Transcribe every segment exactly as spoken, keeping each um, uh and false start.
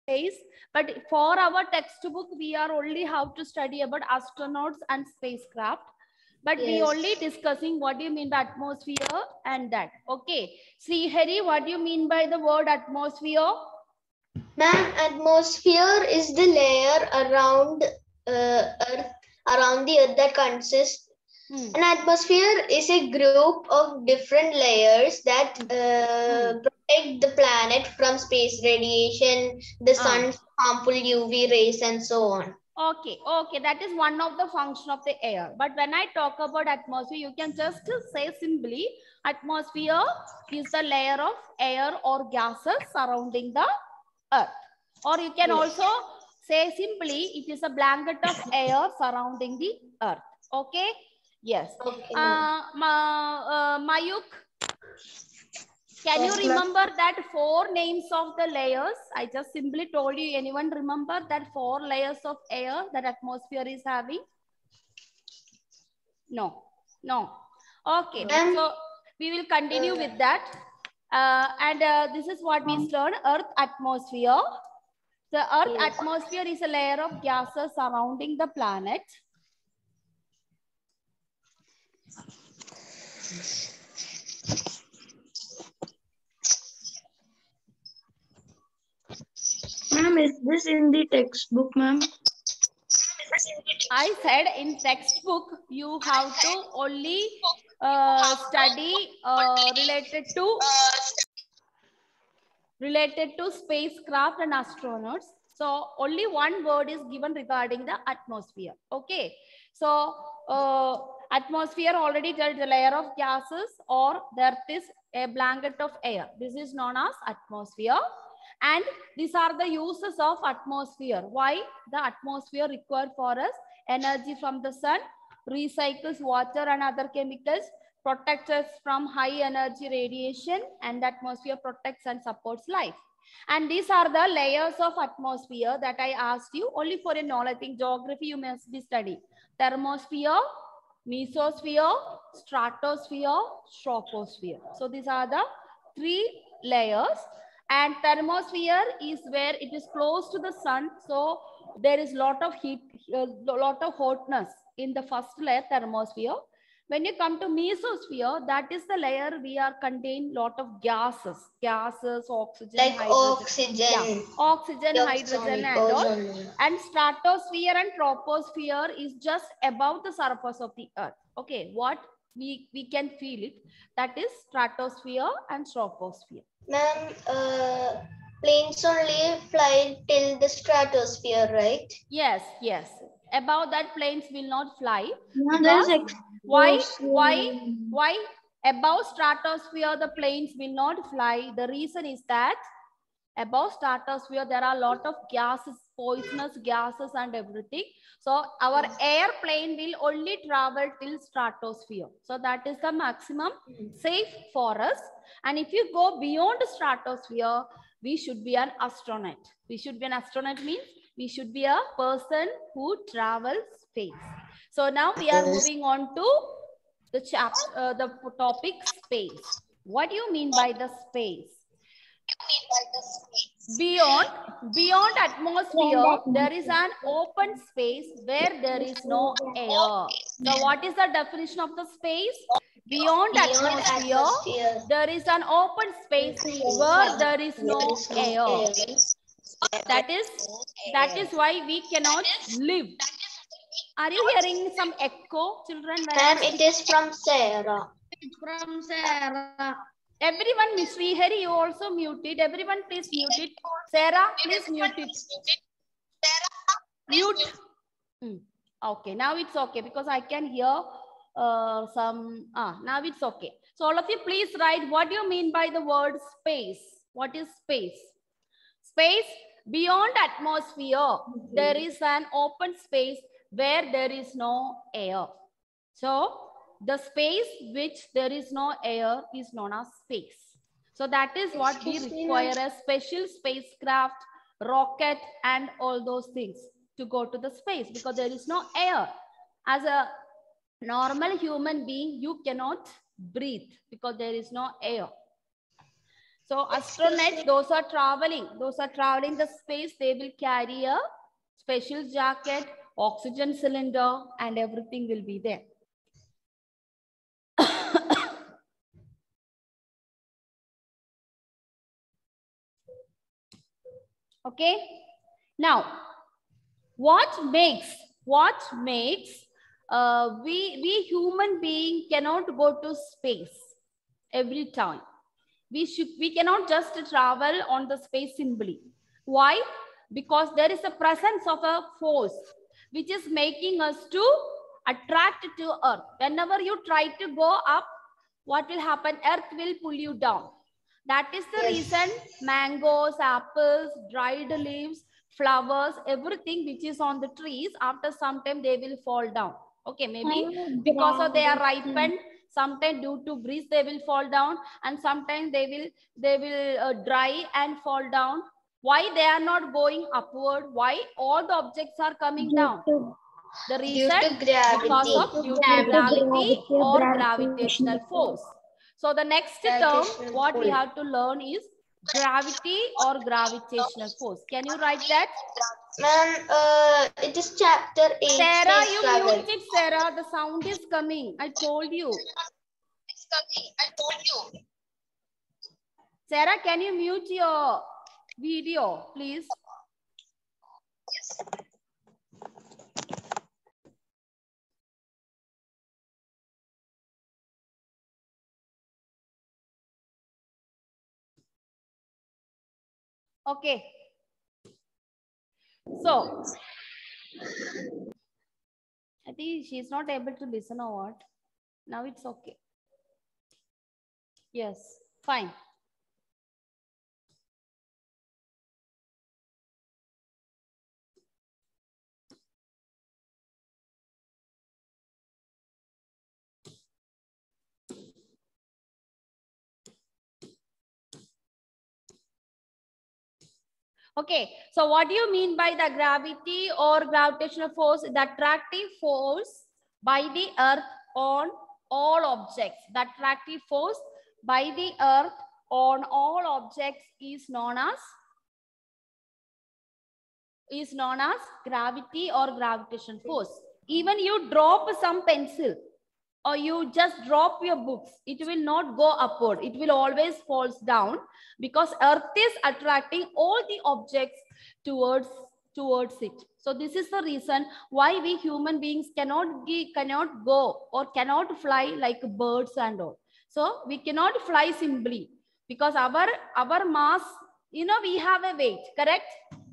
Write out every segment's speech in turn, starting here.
space. But for our textbook, we are only how to study about astronauts and spacecraft. But yes, we only discussing what do you mean by atmosphere and that. Okay. Srihari, what do you mean by the word atmosphere? Ma'am, atmosphere is the layer around uh, Earth, around the Earth that consists. Hmm. An atmosphere is a group of different layers that uh, hmm. protect the planet from space radiation, the sun's ah. harmful U V rays, and so on. Okay, okay, that is one of the function of the air. But when I talk about atmosphere, you can just say simply, atmosphere is the layer of air or gases surrounding the Earth. Or you can yes. also say simply, it is a blanket of air surrounding the Earth. Okay? Yes. Okay, uh, Ma, uh, Mayuk, can yes, you remember that four names of the layers? I just simply told you. Anyone remember that four layers of air that atmosphere is having? No. No. Okay. Um, so we will continue uh, with that. Uh, and uh, this is what we learned. Earth atmosphere. The Earth yes. atmosphere is a layer of gases surrounding the planet. Ma'am, is this in the textbook, ma'am? I said in textbook, you have to only uh, study uh, related to related to spacecraft and astronauts. So only one word is given regarding the atmosphere. Okay. So uh, atmosphere already told the layer of gases, or there is a blanket of air. This is known as atmosphere. And these are the uses of atmosphere. Why? The atmosphere required for us energy from the sun, recycles water and other chemicals, protects us from high energy radiation, and the atmosphere protects and supports life. And these are the layers of atmosphere that I asked you only for a knowledge. I think geography you must be studying. Thermosphere, mesosphere, stratosphere, troposphere. So these are the three layers. And thermosphere is where it is close to the sun. So there is lot of heat, a uh, lot of hotness in the first layer, thermosphere. When you come to mesosphere, that is the layer we are contain lot of gases, gases, oxygen, like hydrogen, oxygen, yeah, oxygen, hydrogen, and all. And stratosphere and troposphere is just above the surface of the Earth. Okay, what we we can feel it. That is stratosphere and troposphere. Ma'am, uh, planes only fly till the stratosphere, right? Yes, yes. Above that, planes will not fly. Because why? Why? Why? Above stratosphere, the planes will not fly. The reason is that above stratosphere, there are a lot of gases, poisonous gases and everything. So our airplane will only travel till stratosphere. So that is the maximum safe for us. And if you go beyond stratosphere, we should be an astronaut. We should be an astronaut means we should be a person who travels space. So now we are moving on to the chapter, uh, the topic space. What do you mean by the space? Beyond, beyond atmosphere, there is an open space where there is no air. So what is the definition of the space? Beyond, beyond atmosphere, atmosphere, there is an open space where there is no air. That is, that is why we cannot live. Are you hearing some echo, children? Ma'am, it is from Sarah. It's from Sarah. Everyone, Miss Srihari, you also muted. Everyone, please mute it. Sarah, please mute it. Mute. Hmm. Okay, now it's okay because I can hear uh, some. Ah, now it's okay. So all of you, please write what do you mean by the word space? What is space? Space, beyond atmosphere, mm-hmm. there is an open space where there is no air. So the space which there is no air is known as space. So that is what we require a special spacecraft, rocket, and all those things to go to the space because there is no air. As a normal human being, you cannot breathe because there is no air. So astronauts, those are traveling, those are traveling the space, they will carry a special jacket, oxygen cylinder, and everything will be there. Okay. Now, what makes, what makes uh, we, we human being cannot go to space every time? We should, we cannot just travel on the space simply. Why? Because there is a presence of a force which is making us to attract to Earth. Whenever you try to go up, what will happen? Earth will pull you down. That is the Yes. reason mangoes, apples, dried leaves, flowers, everything which is on the trees, after some time they will fall down. Okay, maybe because of they are ripened, sometimes due to breeze they will fall down, and sometimes they will they will uh, dry and fall down. Why they are not going upward? Why all the objects are coming down? The reason, Due to gravity. because of due to gravity or gravitational force. So the next term Gravitational what we pull. have to learn is gravity or gravitational force. Can you write that? Ma'am, uh, it is chapter eight. Sarah, space you travel. mute it, Sarah. The sound is coming. I told you. It's coming. I told you. Sarah, can you mute your video, please? Yes. Okay. So, I think she's not able to listen or what? Now it's okay. Yes, fine. Okay, so what do you mean by the gravity or gravitational force? The attractive force by the earth on all objects. The attractive force by the earth on all objects is known as is known as gravity or gravitational force. Even you drop some pencil or you just drop your books, it will not go upward. It will always falls down because earth is attracting all the objects towards towards it. So this is the reason why we human beings cannot be, cannot go or cannot fly like birds and all. So we cannot fly simply because our our mass, you know, we have a weight, correct?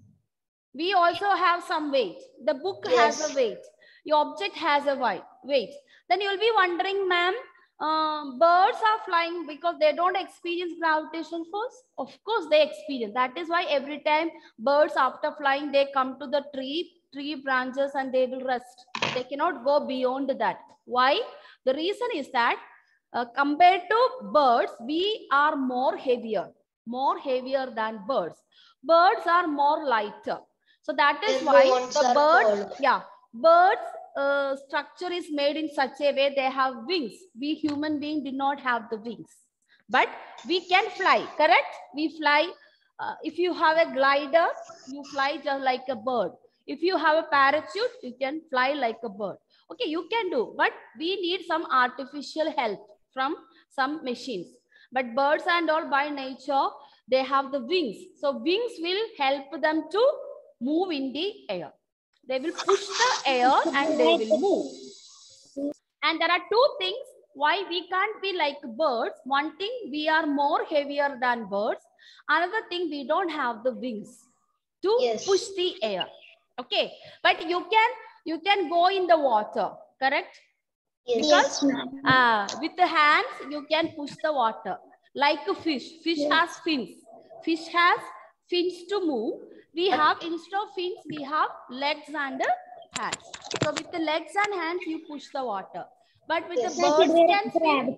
We also have some weight. The book Yes. has a weight. Your object has a weight. Then you will be wondering, ma'am, uh, birds are flying because they don't experience gravitational force. Of course, they experience. That is why every time birds after flying, they come to the tree, tree branches and they will rest. They cannot go beyond that. Why? The reason is that uh, compared to birds, we are more heavier, more heavier than birds. Birds are more lighter. So that is Their why bones the are birds, cold. yeah, birds uh, structure is made in such a way they have wings. We human beings did not have the wings, but we can fly, correct? We fly. Uh, if you have a glider, you fly just like a bird. If you have a parachute, you can fly like a bird. Okay, you can do, but we need some artificial help from some machines. But birds and all by nature, they have the wings. So wings will help them to move in the air. They will push the air and they will move. And there are two things why we can't be like birds. One thing, we are more heavier than birds. Another thing, we don't have the wings to Yes. push the air. Okay, but you can you can go in the water, correct? Yes. Because uh, with the hands you can push the water like a fish. Fish Yes. has fins. Fish has fins to move. We have, instead of fins, we have legs and hands. So with the legs and hands, you push the water. But with Yes. the birds can swim.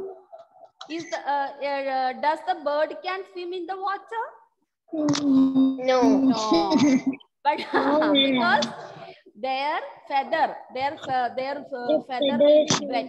Is the uh, uh, does the bird can swim in the water? No. No. But because their feather, their uh, their uh, feather will be wet.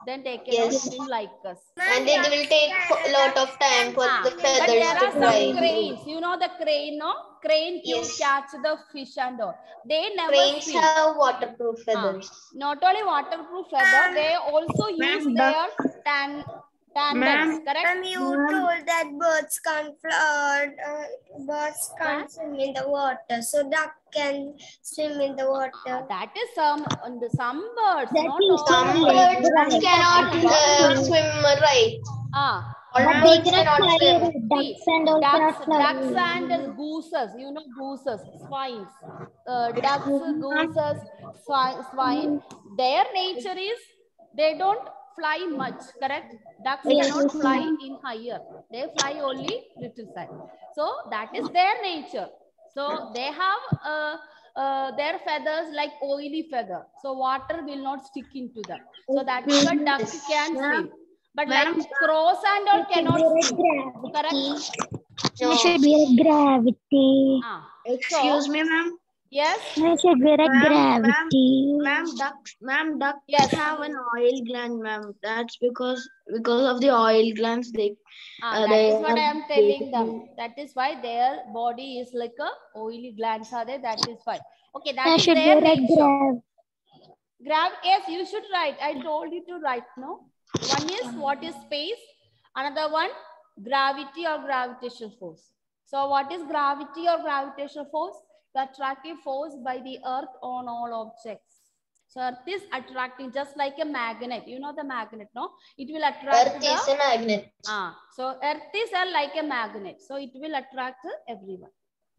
then they cannot Yes. swim like us. And it will take a lot of time for Ah, the but feathers there to are some dry. cranes. You know the crane, no? Crane to Yes. catch the fish and all. They never Cranes swim. have waterproof Ah, feathers. not only waterproof feather, they also use Ma'am, their tan tendons, Ma'am. correct? Ma'am, you Ma'am. told that birds can't fly, uh, birds can't Huh? swim in the water, so duck can swim in the Ah, water. that is some and some birds, That not is all Some birds. birds cannot uh, swim right. Ah, All But they birds cannot cannot fly swim. away. see, Ducks and all ducks, cannot fly ducks away. and gooses, you know, gooses, swines, uh, ducks, Excuse me, ma'am. gooses, swine, swine. Their nature is they don't fly much, correct? Ducks Yes, cannot yes, fly ma'am. in higher. They fly only little side. So that is their nature. So they have uh, uh, their feathers like oily feather. So water will not stick into them. So that is why duck can swim. But like Ma'am. crows and all cannot swim. Gravity. Correct? No. There should be a gravity. Ah, Excuse so, me, ma'am. yes, There should be a Ma'am, gravity. Ma'am, ducks, ma'am, ducks Yes. have an oil gland, ma'am. That's because because of the oil glands they. ah, uh, that they is what I have am telling them. basically- That is why their body is like a oily glands are there. That is why. Okay, that There is should be their a nature. grav. Grav, yes, you should write. I told you to write, no? One is what is space. Another one, gravity or gravitational force. So what is gravity or gravitational force? The attractive force by the earth on all objects. So earth is attracting just like a magnet. You know the magnet, no? It will attract Earth the... is a magnet. Ah, so earth is a, like a magnet. So it will attract everyone.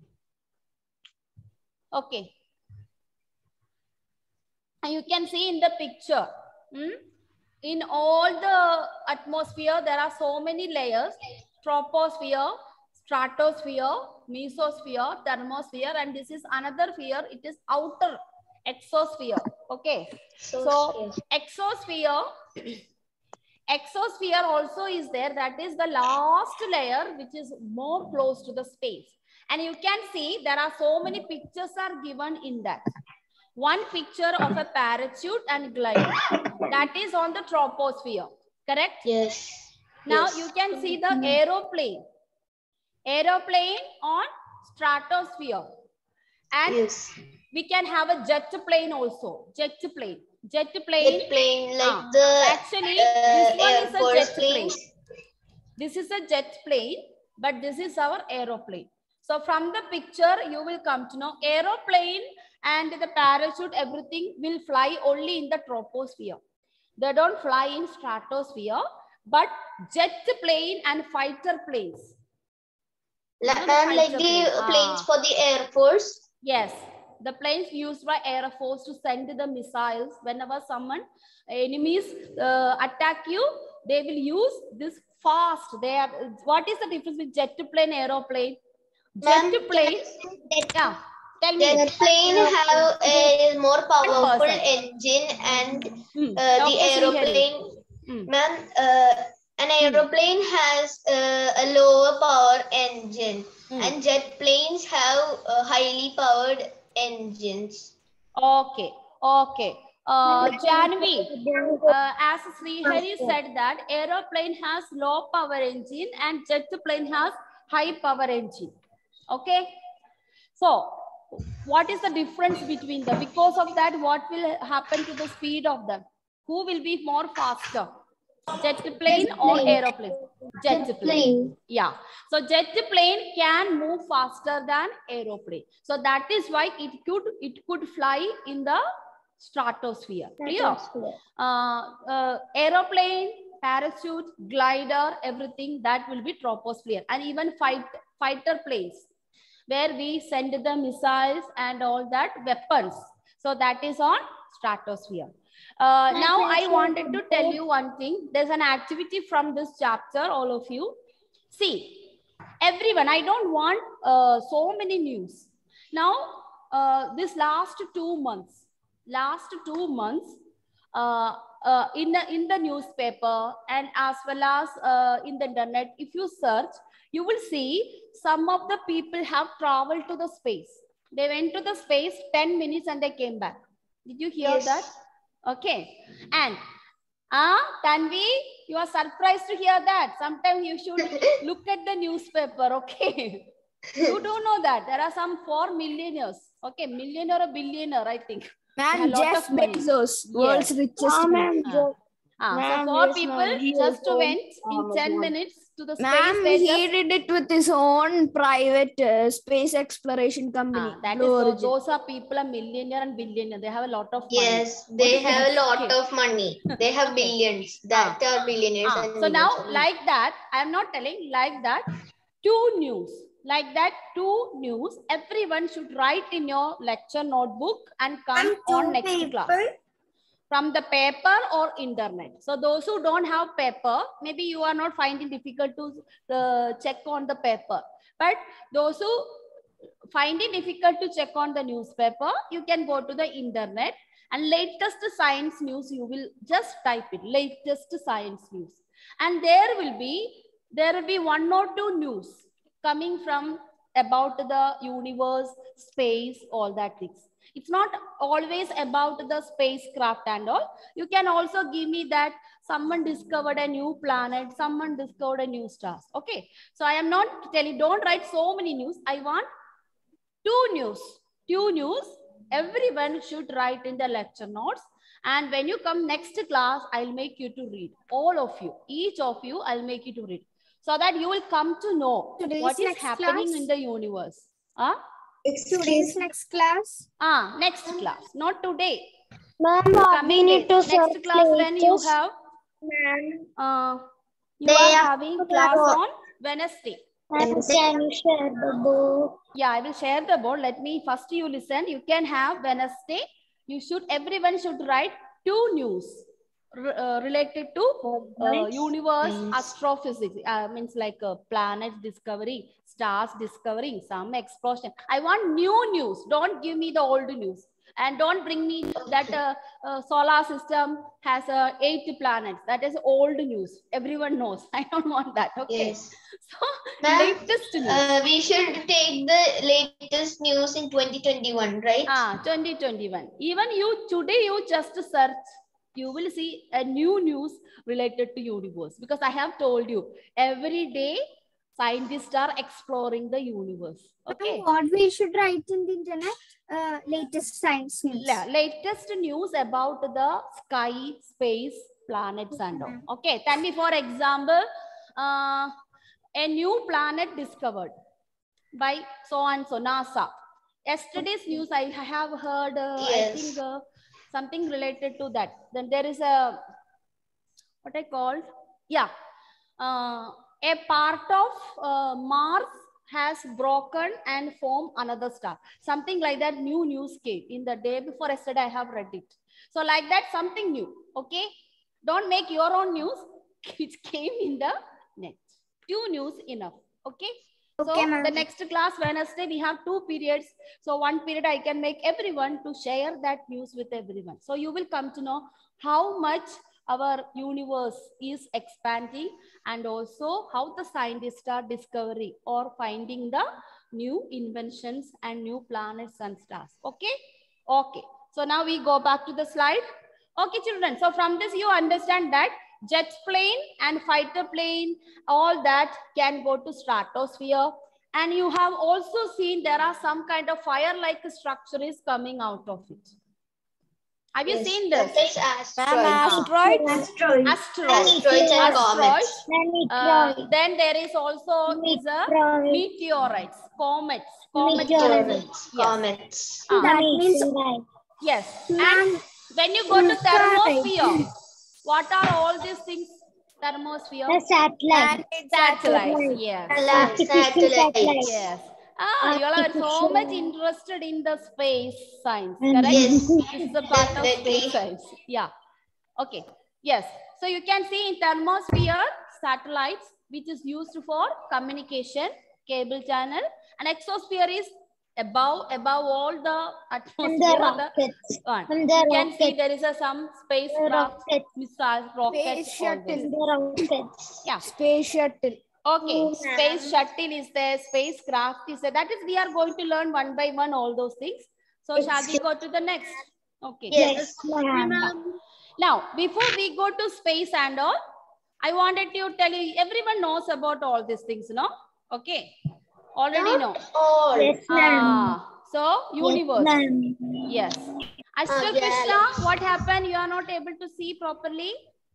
Okay. And you can see in the picture, hmm? In all the atmosphere, there are so many layers: troposphere, stratosphere, mesosphere, thermosphere, and this is another sphere. It is outer exosphere. Okay. So, So exosphere, exosphere also is there. That is the last layer, which is more close to the space. And you can see there are so many pictures are given in that. One picture of a parachute and glider. That is on the troposphere. Correct? yes. Now yes. you can see the aeroplane. Aeroplane on stratosphere. And Yes. we can have a jet plane also. Jet plane. Jet plane. Jet plane like Ah, the actually, uh, this one Air is a Force jet planes. plane. This is a jet plane, but this is our aeroplane. So from the picture, you will come to know aeroplane and the parachute, everything will fly only in the troposphere. They don't fly in stratosphere, but jet plane and fighter planes. You know the Ma'am, like fighter the plane. planes Ah. for the Air Force. Yes, the planes used by Air Force to send the missiles. Whenever someone, enemies uh, attack you, they will use this fast. They have, what is the difference with jet plane, aeroplane? Jet Ma'am, plane, yeah, tell me. Jet plane have a more powerful person. engine and Hmm. uh, the Doctor Srihari. aeroplane. Hmm. Ma'am, uh, an aeroplane has uh, a lower power engine, Hmm. and jet planes have uh, highly powered engines. Okay, okay. Uh, Janvi, uh, as Srihari said that aeroplane has low power engine and jet plane has high power engine. Okay. So what is the difference between them? Because of that, what will happen to the speed of them? Who will be more faster? Jet plane or aeroplane? Jet plane. Yeah. So jet plane can move faster than aeroplane. So that is why it could it could fly in the stratosphere. Clear? Uh, uh, aeroplane, parachute, glider, everything that will be troposphere, and even fight fighter planes, where we send the missiles and all that weapons. So that is on stratosphere. Uh, now I wanted to tell you one thing. There's an activity from this chapter, all of you. See, everyone, I don't want uh, so many news. Now, uh, this last two months, last two months, uh, uh, in, the, in the newspaper and as well as uh, in the internet, if you search, you will see some of the people have traveled to the space. They went to the space ten minutes and they came back. Did you hear Yes. that? Okay. And Ah, Tanvi, you are surprised to hear that. Sometimes you should look at the newspaper, okay? You don't know that. There are some four millionaires. Okay, millionaire or billionaire, I think. Ma'am, Jeff Bezos, world's Yes. richest Ah, man. ma'am. Ah, so Ma'am, four yes, people ma'am. He just also went in owns ten Amazon. minutes to the space Ma'am, station. he did it with his own private uh, space exploration company. Ah, that Blue is those, Origin. those are people are millionaire and billionaire. They have a lot of money. Yes, they What have a else? lot Okay. of money. They have Okay. billions. That are billionaires. Ah, and so millions now, of money. like that, I am not telling like that. Two news, like that, two news. Everyone should write in your lecture notebook and come on next class from the paper or internet. So those who don't have paper, maybe you are not finding difficult to uh, check on the paper. But those who find it difficult to check on the newspaper, you can go to the internet and latest science news, you will just type it, latest science news. And there will be, there will be one or two news coming from about the universe, space, all that things. It's not always about the spacecraft and all. You can also give me that someone discovered a new planet, someone discovered a new stars. Okay. So I am not telling, don't write so many news. I want two news, two news. Everyone should write in the lecture notes. And when you come next class, I'll make you to read. All of you, each of you, I'll make you to read. So that you will come to know Today's what is next happening class? in the universe. Huh? It's today's next class. Ah, next class, not today. Ma'am, what we Coming need day. to Next search class when you latest. have, Ma'am. uh, you Day are after having class tomorrow. on Wednesday. Ma'am, can you share the book? Yeah, I will share the board. Let me first you listen. You can have Wednesday. You should, everyone should write two news uh, related to uh, universe, Nice. astrophysics. Uh, means like uh, planets discovering, stars discovering, some explosion. I want new news. Don't give me the old news. And don't bring me that uh, uh, solar system has uh, eight planets. That is old news. Everyone knows. I don't want that. Okay. Yes. So Ma'am, latest news. Uh, we should take the latest news in twenty twenty-one, right? Ah, twenty twenty-one. Even you today, you just search, you will see a new news related to universe, because I have told you every day scientists are exploring the universe. Okay. What we should write in the internet? Uh, latest science news. La- latest news about the sky, space, planets and all. Okay. Tanvi, for example, uh, a new planet discovered by so and so, NASA. Yesterday's news, I have heard, uh, Yes. I think uh, something related to that. Then there is a, what I called, yeah, uh, a part of uh, Mars has broken and formed another star. Something like that new news came in the day before yesterday, I have read it. So like that, something new, okay? Don't make your own news, which came in the net. Two news enough, okay? So Okay, the next class, Wednesday, we have two periods. So one period I can make everyone to share that news with everyone. So you will come to know how much our universe is expanding and also how the scientists are discovering or finding the new inventions and new planets and stars. Okay? Okay. So now we go back to the slide. Okay, children. So from this, you understand that jet plane and fighter plane, all that can go to stratosphere. And you have also seen there are some kind of fire-like structure is coming out of it. Have you Yes, seen this? that is asteroids. Asteroids. Asteroids. Asteroids. Asteroids and Asteroids. comets. Uh, then there is also is a Meteorite. meteorites, comets, comets. Meteorites. Meteorites, Yes. comets. Ah, That means Meteorite. yes. Ma'am, And when you go to thermosphere, what are all these things? Thermosphere. The satellite. Satellites. Yes. Artificial Satellites. satellites. Yes. Ah, you all are so Artificial. much interested in the space science, And correct? Yes, This is a part of definitely. space science. Yeah. Okay. Yes. So you can see in thermosphere, satellites, which is used for communication, cable channel, and exosphere is above, above all the And atmosphere. the of the rockets. one. And the You can see rockets. there is a some spacecraft, rockets. missiles, rockets, Space all shuttle. this. And the rockets. Yeah. Space shuttle. Okay, Oh, space ma'am. shuttle is there, spacecraft is there. That is, we are going to learn one by one all those things. So shall we go to the next? Okay. Yes. Yes, ma'am. Now, before we go to space and all, I wanted to tell you, everyone knows about all these things, no? Okay. Already know. All. Yes, ma'am. Ah, so, universe. Yes, ma'am. Yes. Ashwal yeah, Krishna, let's- what happened? You are not able to see properly?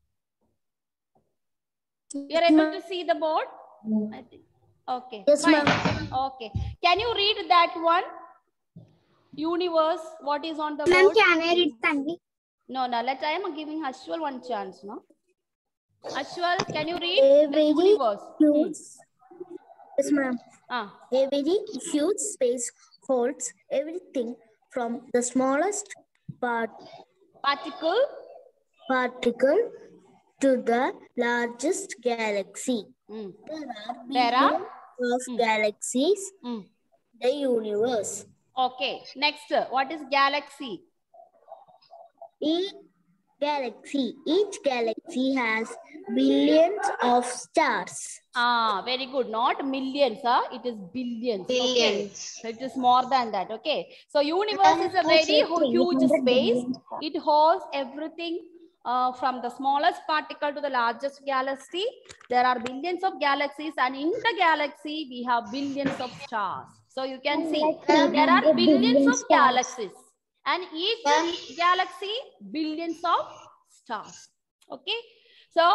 You are able to see the board? I think. Okay. Yes, fine. ma'am. Okay. Can you read that one? Universe, what is on the Ma'am, board? can I read Tanvi? No, no, let I am giving Ashwal one chance, no? Ashwal, can you read A the very universe? huge, yes, ma'am. Ah, A very huge space holds everything from the smallest part particle. particle to the largest galaxy. Mm. There are There are? billions of Mm. galaxies Mm. in the universe. Okay. Next, what is galaxy? Each galaxy, each galaxy has billions of stars. Ah, very good. Not millions, huh? It is billions. Okay. Billions. So it is more than that. Okay. So universe is a very hu- huge space. It holds everything uh, from the smallest particle to the largest galaxy. There are billions of galaxies, and in the galaxy we have billions of stars. So you can see there are billions of galaxies, and each Ma'am. galaxy billions of stars. Okay. So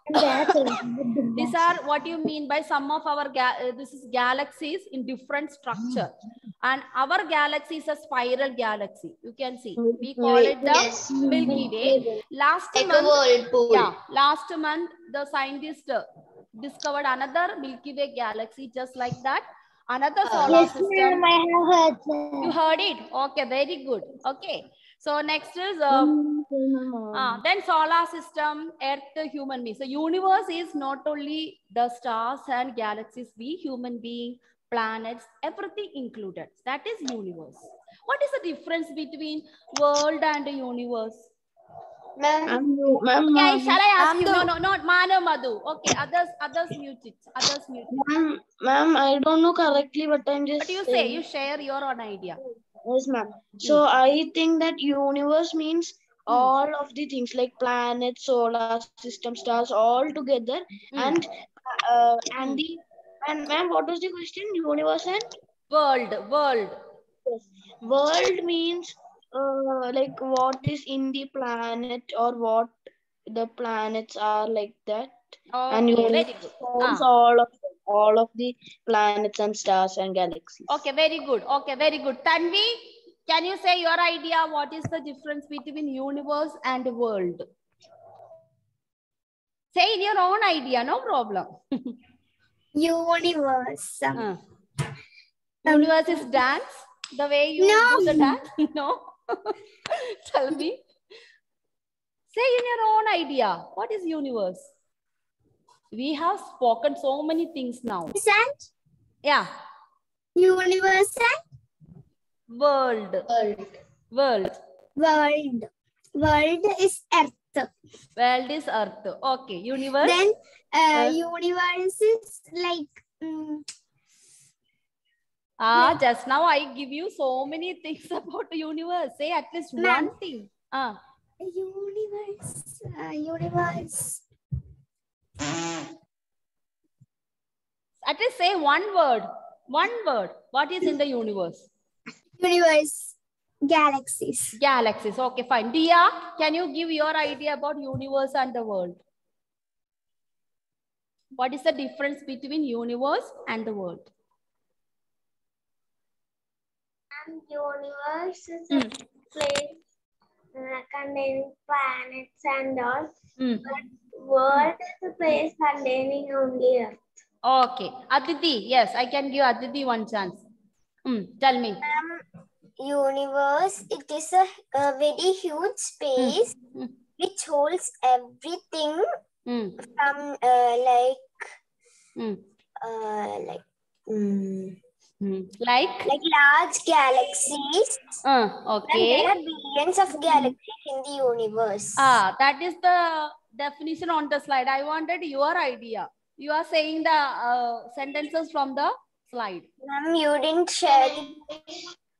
these are what you mean by some of our ga uh, this is galaxies in different structure, and our galaxy is a spiral galaxy. You can see we call it the Yes. Milky Way. Last Like a month, whirlpool. yeah, last month the scientist uh, discovered another Milky Way galaxy just like that, another Ah. solar Yes, system. ma'am, I have heard You that. heard it? Okay, very good. Okay, so next is um, uh, then solar system, Earth, human being. So universe is not only the stars and galaxies, we human being, planets, everything included. That is universe. What is the difference between world and universe? Ma'am. Ma'am, you- ma'am, Okay, ma'am, shall I ask Ma'am, you? No, the- no, not Manu Madhu. Okay, others, others mute it. Others mute it. ma'am, ma'am, I don't know correctly, but I'm just What do you say? saying. You share your own idea. Yes, ma'am. So I think that universe means Hmm. all of the things like planets, solar system, stars, all together, Hmm. and uh, and Hmm. the and ma'am, what was the question? Universe and World, world. yes. World means uh, like what is in the planet or what the planets are like that, and Okay, universe very good. holds Ah. all of all of the planets and stars and galaxies. Okay, very good. Okay, very good. Tanvi, can you say your idea? What is the difference between universe and world? Say in your own idea, no problem. Universe. Uh. Universe is dance, the way you No. do the dance. No. Tell me. Say in your own idea. What is universe? We have spoken so many things now. And Yeah. universe World. World. World. and world. World is Earth. World is earth. Okay. Universe. Then uh, Uh. universe is like mm, Ah, just now I give you so many things about the universe. Say at least Ma'am. one thing. Ah, universe. Uh, universe. at least say one word. One word. What is in the universe? Universe. Galaxies. Galaxies. Okay, fine. Dia, can you give your idea about universe and the world? What is the difference between universe and the world? And universe is Hmm. a place uh, containing planets and all. Hmm. World is a place containing only Earth. Okay. Aditi, yes, I can give Aditi one chance. Hmm. Tell me. Universe, it is a, a very huge space Hmm. which holds everything Hmm. from uh, like Hmm. uh, like mm, Hmm. Like? like large galaxies. Uh, And okay. there are billions of galaxies in the universe. Ah, that is the definition on the slide. I wanted your idea. You are saying the uh, sentences from the slide. Ma'am, you didn't share the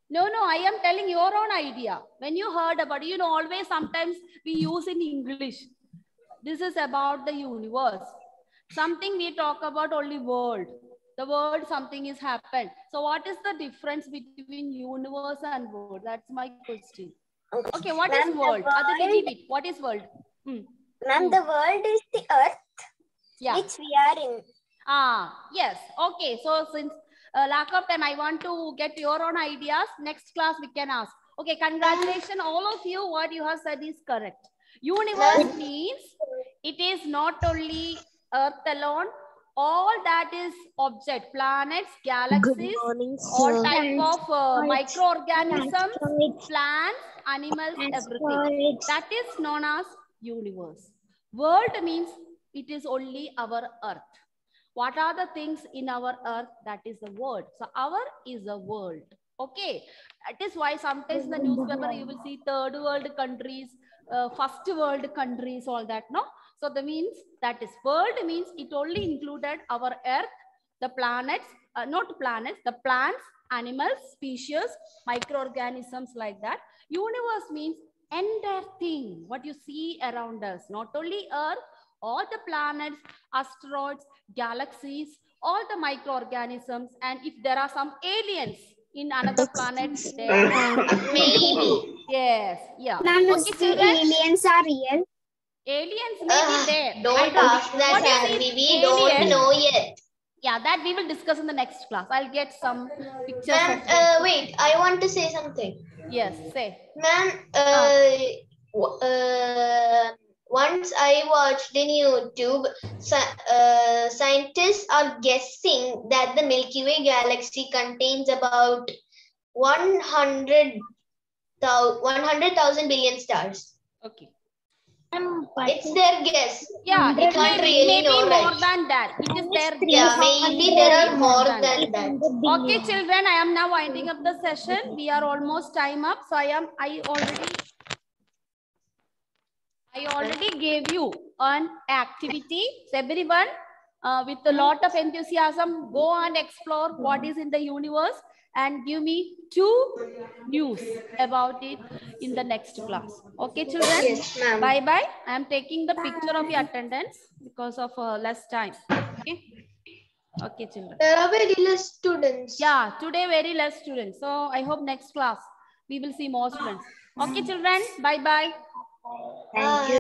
No, no, I am telling your own idea. When you heard about it, you know, always sometimes we use in English. This is about the universe. Something we talk about only world. The world, something is happened. So what is the difference between universe and world? That's my question. Okay, Okay, what is world? Aditi, give it. What is world? Hmm. Ma'am, Hmm. the world is the earth Yeah. which we are in. Ah, yes. Okay. So since uh, lack of time, I want to get your own ideas. Next class we can ask. Okay. Congratulations, all of you. What you have said is correct. Universe means it is not only Earth alone. All that is object, planets, galaxies, all type of uh, microorganisms, plants, animals, everything. That is known as universe. World means it is only our Earth. What are the things in our Earth? That is the world. So our is a world. Okay. That is why sometimes in the newspaper you will see third world countries, uh, first world countries, all that. No. So the means that is world means it only included our Earth, the planets, uh, not planets, the plants, animals, species, microorganisms like that. Universe means entire thing, what you see around us, not only Earth, all the planets, asteroids, galaxies, all the microorganisms, and if there are some aliens in another planet, there Maybe. yes, yeah. Ma'am, Okay, the children. aliens are real. Aliens may Uh, be there. I don't don't ask know. that, What is Harvey. it? We Alien? don't know yet. Yeah, that we will discuss in the next class. I'll get some pictures Ma'am, of uh, wait, I want to say something. yes, say. Ma'am, uh, w- uh, once I watched in YouTube, sci- uh, scientists are guessing that the Milky Way galaxy contains about one hundred thousand billion stars. Okay. It's their guess. Yeah, We it may can't be, really maybe know, more right? than that. It is their Yeah, guess. maybe there are more Than than that. Okay, children, I am now winding up the session. We are almost time up. So I am, I already, I already gave you an activity. So everyone, uh, with a lot of enthusiasm, go and explore what is in the universe and give me two news about it in the next class. Okay, children? Yes, ma'am. Bye bye. I am taking the picture of your attendance because of uh, less time. Okay. Okay, children. There are very less students. Yeah, today very less students. So I hope next class we will see more students. Okay, children. Bye bye. Thank you.